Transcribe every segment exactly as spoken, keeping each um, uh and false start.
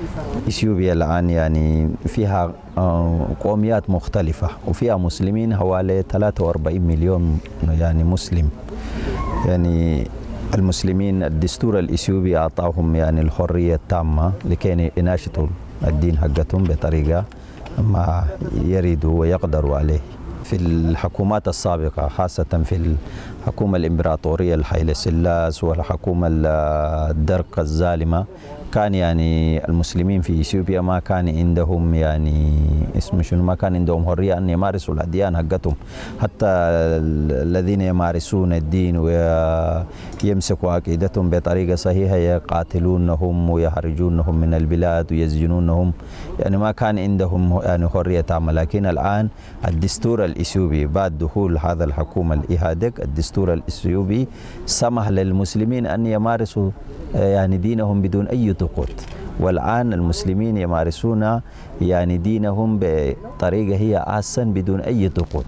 إثيوبيا الآن يعني فيها قوميات مختلفة وفيها مسلمين حوالي ثلاثة وأربعين مليون يعني مسلم. يعني المسلمين الدستور الإثيوبي أعطاهم يعني الحرية التامة لكي يناشطوا الدين حقتهم بطريقة ما يريدوا ويقدروا عليه. في الحكومات السابقة خاصة في الحكومة الإمبراطورية الحيلة سلاس والحكومة الدرق الظالمة كان يعني المسلمين في إثيوبيا ما كان عندهم يعني اسم شنو ما كان عندهم حرية أن يمارسوا الأديان حقتهم. حتى الذين يمارسون الدين ويمسكوا عقيدتهم بطريقة صحيحة يقاتلونهم ويخرجونهم من البلاد ويسجنونهم. يعني ما كان عندهم يعني حرية تامة. لكن الآن الدستور الإثيوبي بعد دخول هذا الحكومة الإيهادك الدستور الإثيوبي سمح للمسلمين أن يمارسوا يعني دينهم بدون أي ضغوط. والآن المسلمين يمارسون يعني دينهم بطريقة هي أحسن بدون أي ضغوط.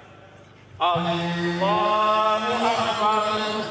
الله أكبر.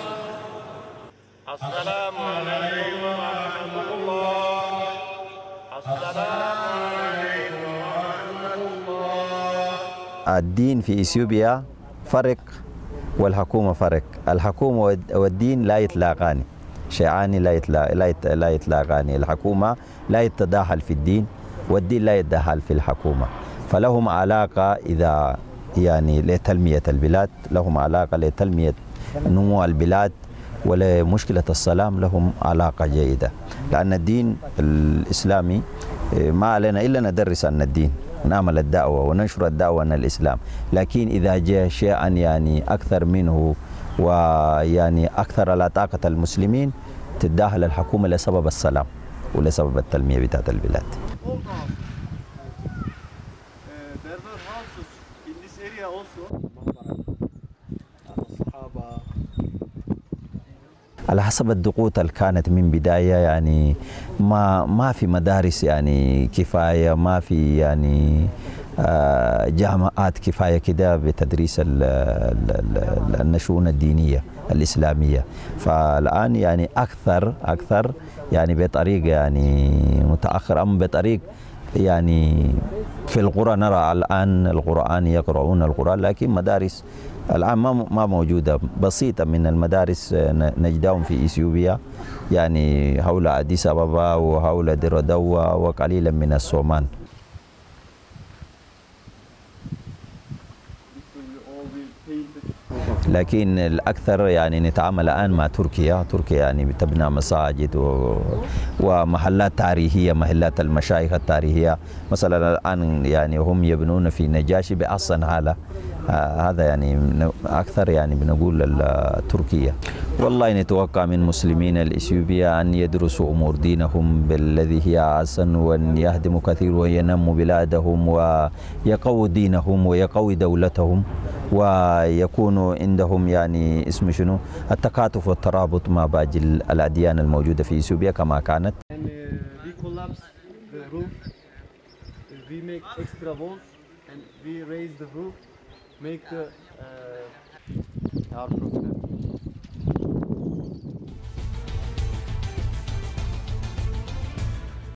السلام عليكم ورحمة الله. السلام عليكم ورحمة الله. الدين في إثيوبيا فرق والحكومة فرق. الحكومة والدين لا يتلاقان، شيئان لا يتلا لا يت لا يتلاقان. الحكومة لا يتداخل في الدين والدين لا يتداخل في الحكومة. فلهم علاقة إذا يعني لتنمية البلاد، لهم علاقة لتنمية نمو البلاد، ولمشكلة السلام لهم علاقة جيدة. لأن الدين الإسلامي ما علينا إلا ندرس عن الدين، نعمل الدعوة وننشر الدعوة عن الإسلام. لكن إذا جاء شيئا يعني أكثر منه ويعني أكثر على طاقة المسلمين تتداخل الحكومة لسبب السلام ولسبب التنمية بتاعت البلاد. على حسب الضغوط اللي كانت من بداية يعني ما ما في مدارس يعني كفاية، ما في يعني جامعات كفاية كده بتدريس الشؤون الدينية الإسلامية. فالآن يعني أكثر أكثر يعني بطريقة يعني متأخر أم بطريقة يعني في القرى نرى الآن القرآن يقرؤون القرآن، لكن مدارس الآن ما ما موجودة. بسيطة من المدارس نجدهم في إثيوبيا يعني حول أديس أبابا وحول ديرودوا وقليلا من السومان. لكن الأكثر يعني نتعامل الآن مع تركيا. تركيا يعني تبنى مساجد و... ومحلات تاريخية، محلات المشايخ التاريخية مثلا الآن يعني هم يبنون في نجاشي بأحسن حالة. آه هذا يعني أكثر يعني بنقول تركيا. والله نتوقع من مسلمين الإثيوبيا أن يدرسوا أمور دينهم بالذي هي أحسن، وأن يهدموا كثير وينموا بلادهم ويقووا دينهم ويقوي دولتهم، ويكونوا عندهم يعني اسم شنو التكاتف والترابط مع باقي الأديان الموجودة في إثيوبيا كما كانت. make the uh, our problem.